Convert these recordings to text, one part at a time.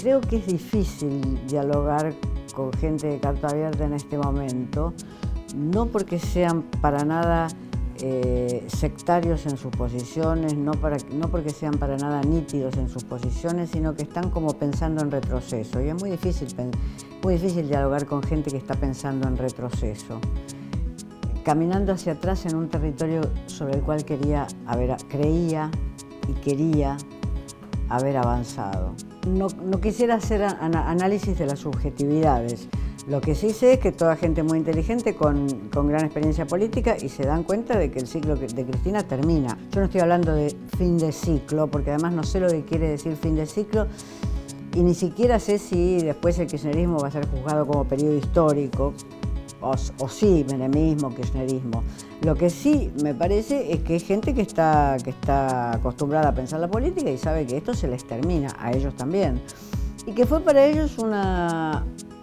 creo que es difícil dialogar con gente de carta abierta en este momento, no porque sean para nada sectarios en sus posiciones, no porque sean para nada nítidos en sus posiciones, sino que están como pensando en retroceso. Y es muy difícil dialogar con gente que está pensando en retroceso, caminando hacia atrás en un territorio sobre el cual creía y quería haber avanzado. No quisiera hacer análisis de las subjetividades. Lo que sí sé es que toda gente muy inteligente con gran experiencia política y se dan cuenta de que el ciclo de Cristina termina. Yo no estoy hablando de fin de ciclo, porque además no sé lo que quiere decir fin de ciclo y ni siquiera sé si después el kirchnerismo va a ser juzgado como periodo histórico o sí, menemismo, kirchnerismo. Lo que sí me parece es que hay gente que está acostumbrada a pensar la política y sabe que esto se les termina, a ellos también. Y que fue para ellos una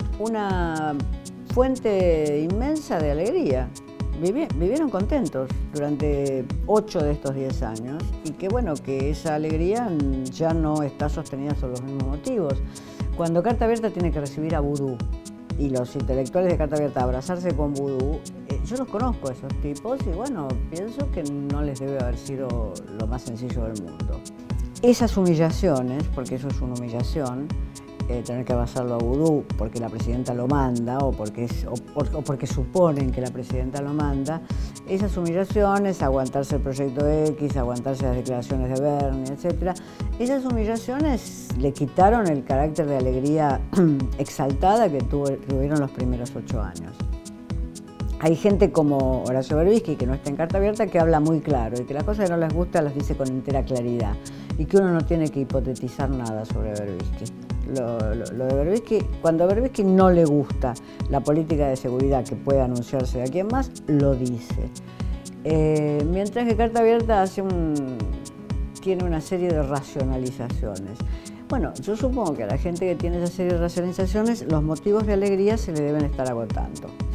fuente inmensa de alegría. Vivieron contentos durante 8 de estos 10 años y que bueno, que esa alegría ya no está sostenida por los mismos motivos. Cuando Carta Abierta tiene que recibir a Vudú y los intelectuales de Carta Abierta abrazarse con Vudú, yo los conozco a esos tipos y bueno, pienso que no les debe haber sido lo más sencillo del mundo. Esas humillaciones, porque eso es una humillación, tener que abrazarlo a Vudú porque la presidenta lo manda o porque suponen que la presidenta lo manda, esas humillaciones, aguantarse el proyecto X, aguantarse las declaraciones de Bernie, etc. Esas humillaciones le quitaron el carácter de alegría exaltada que tuvieron los primeros 8 años. Hay gente como Horacio Berbisky, que no está en Carta Abierta, que habla muy claro y que las cosas que no les gusta las dice con entera claridad y que uno no tiene que hipotetizar nada sobre Berbisky. Lo de Berbisky, cuando a Berbisky no le gusta la política de seguridad que puede anunciarse de aquí en más, lo dice. Mientras que Carta Abierta tiene una serie de racionalizaciones. Bueno, yo supongo que a la gente que tiene esa serie de racionalizaciones, los motivos de alegría se le deben estar agotando.